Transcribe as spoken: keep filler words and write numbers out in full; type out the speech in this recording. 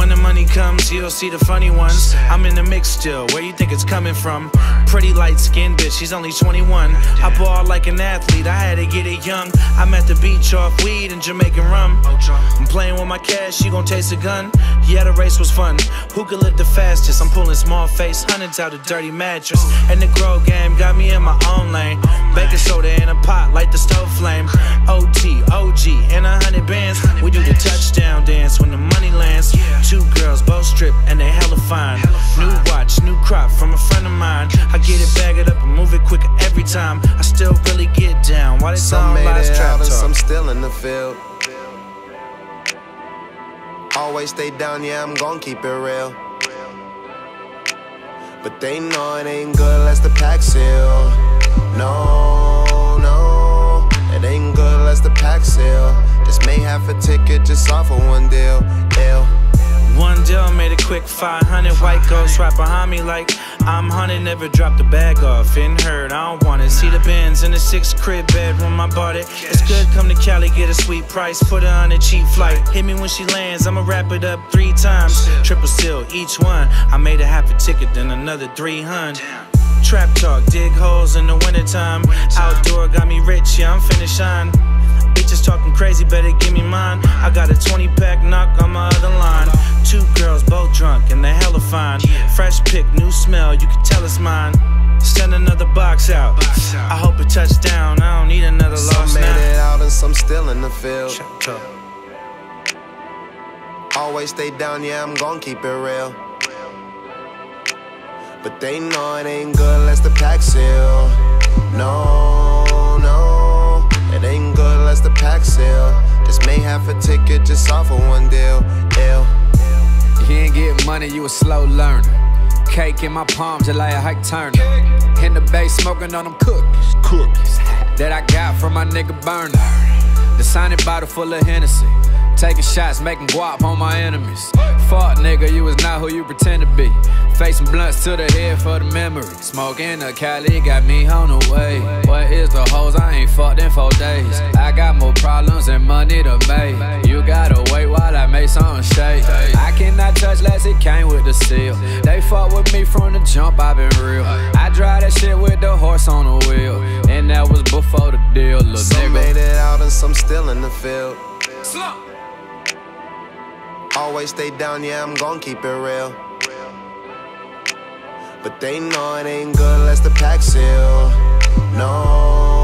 when the money comes, you'll see the funny ones. I'm in the mix still, where you think it's coming from? Pretty light-skinned bitch, she's only twenty-one. I ball like an athlete, I had to get it young. I'm at the beach off weed and Jamaican rum. I'm playing with my cash, she gon' taste a gun. Yeah, the race was fun. Who could live the fastest? I'm pulling small face, hundreds out of dirty mattress. And the grow game got me in my own lane. Baking soda in a pot, light the stove flame. O T, O G, and a hundred bands. We do the touchdown dance when the money lands. Two girls, both strip, and they hella fine. New watch, new crop from a friend of mine. I get it, bag it up, and move it quicker every time. I still really get down. Why they some all made lies, it trap out and talk? some still in the field. Always stay down, yeah, I'm gon' keep it real. But they know it ain't good unless the pack seal. No, no, it ain't good unless the pack seal. Just made half a ticket just off of one deal. Ill. One deal made a quick five hundred. White ghost right behind me like I'm hunted. Never dropped the bag off. In hurt, I don't want it. See the Benz in the six crib bedroom, I bought it. It's good, come to Cali, get a sweet price. Put her on a cheap flight. Hit me when she lands, I'ma wrap it up three times. Triple seal, each one. I made a half a ticket, then another three hundred. Trap talk, dig holes in the wintertime. Outdoor got me rich, yeah, I'm finna shine. Bitches talking crazy, better give me mine. I got a twenty pack knock on my other line. Two girls, both drunk, and they hella fine. Fresh pick, new smell, you can tell it's mine. Send another box out. I hope it touch down, I don't need another loss now. Some made it out and some still in the field. Always stay down, yeah, I'm gon' keep it real. But they know it ain't good unless the pack seal. No, no, it ain't good unless the pack seal. Just made half a ticket just off of one deal. Ill. You ain't get money, you a slow learner. Cake in my palm just like a Hike Turner. In the bay smoking on them cookies. Cookies that I got from my nigga Burner. The signing bottle full of Hennessy. Taking shots, making guap on my enemies. Fuck nigga, you was not who you pretend to be. Facing blunts to the head for the memory. Smoking a Cali got me on the way. What is the hoes? I ain't fucked in four days. I got more problems than money to make. You gotta wait while I make something shake. I cannot touch less, it came with the seal. They fuck with me from the jump, I been real. I drive that shit with the horse on the wheel. And that was before the deal, little nigga. Some made it out and some still in the field. Always stay down, yeah, I'm gon' keep it real. But they know it ain't good unless the pack seal. No.